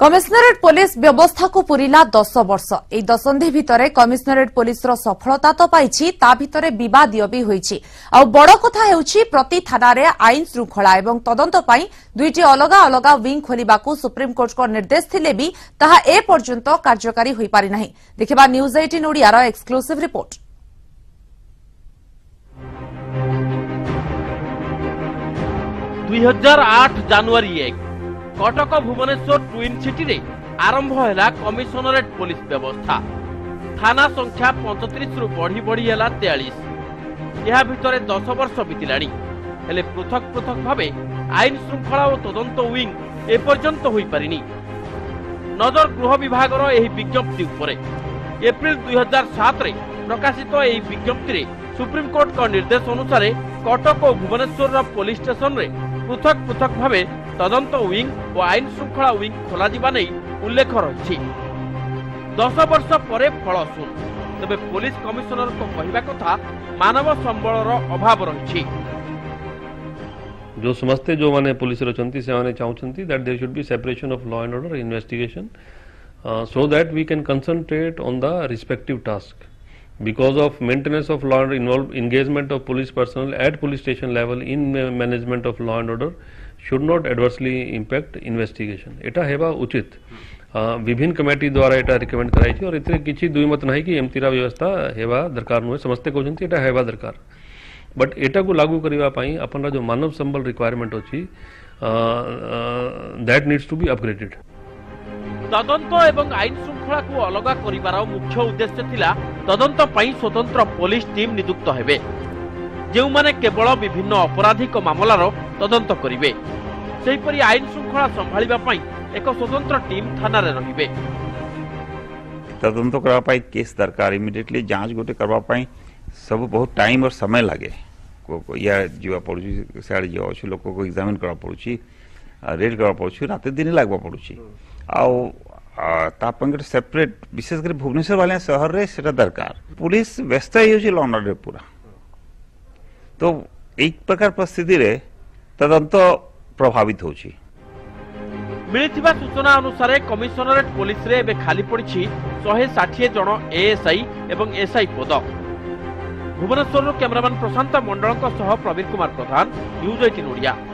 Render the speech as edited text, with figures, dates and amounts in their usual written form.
Commissionerate police व्यवस्था को पूरिला 10 वर्ष एई दशंधि भितरे कमिशनरेट पुलिस रो सफलता तो पाइछि ता भितरे विवादीय भी होइछि आ बड़ कथा हेउछि प्रति थाना रे आईन श्रृंखला एवं तदंत पई दुईटी अलग अलग विंग खोलिबाकू सुप्रीम कोर्ट को निर्देश थिले भी ताहा ए पर्यंत कार्यकारी होई पारि नाही। देखिबा न्यूज 18 ओडिया रो exclusive report. January 1 Cuttack Bhubaneswar twin city रे आरंभ हैला कमिशनरेट पुलिस व्यवस्था। थाना संख्या 35 रु बढ़ी बढ़ी हैला 43। यह भितरे 10 वर्ष बीतिलाणी हेले पृथक पृथक भावे आईन श्रृंखला और तदंत विंग ए पर्यंत होई पारिनी। नजर गृह विभाग रो एही विज्ञप्ति उपरे एप्रिल 2007 रे प्रकाशित एही विज्ञप्ति रे सुप्रीम कोर्ट का निर्देश अनुसार कटक और भुवनेश्वर पुलिस स्टेशन रे पृथक पृथक भावे तदंत विंग और आईन श्रृंखला विंग खोला जिबा नै उल्लेख रही। 10 वर्ष परे फल सुन तबे पुलिस कमिशनर को कहिबा कथा मानव संबलर अभाव रही। जो समस्ते जो माने पुलिस रचंती से माने चाहउछंती that there should be separation of law and order investigation so that we can concentrate on the respective task because of maintenance of law and involved engagement of police personnel at police station level in management of law and order should not adversely impact investigation। एटा हेबा उचित विभिन्न committee द्वारा एटा recommend कराई छी और एतरे किछि दुई मत नाही कि एमतीरा व्यवस्था हेबा दरकार नुहे समस्ते कहउछंती एटा हेबा दरकार बट एटा को लागू करिवा पई अपन जो मानव संबल रिक्वायरमेंट अछि that needs to be upgraded. तदंत एवं आईन श्रृंखला को अलग करिवार मुख्य उद्देश्य थिला तदंत पई स्वतंत्र पुलिस टीम नियुक्त हेबे जेउ माने केवल विभिन्न आपराधिक मामलार तदंत करिवे। सेहिपरि आईन श्रृंखला संभाळिबा पई एक स्वतंत्र टीम थाना रे रहिबे। तदंत करबा पई केस दरकार इमिडिएटली जांच गोटे करबा पई सब बहुत टाइम और समय लागे को या जीवा पड़ुची साडे जो अछि लोक को एग्जामिन करबा पड़ुची रेड करबा पड़ुची रात दिन लागबा पड़ुची आउ तापंगे सेपरेट विशेषकर भुवनेश्वर वाले शहर रे सेटा दरकार पुलिस व्यस्त हो लॉ ऑर्डर पूरा तो एक प्रकार परिस्थिति रे तदंत प्रभावित होछि। मिलिथिबा सूचना अनुसार कमिशनरेट पुलिस रे एबे खाली पड़िछि 160 जन एएसआई एवं एसआई पद। भुवनेश्वर कैमरामैन प्रशांत मंडल सह प्रवीण कुमार प्रधान न्यूज 18 ओडिया।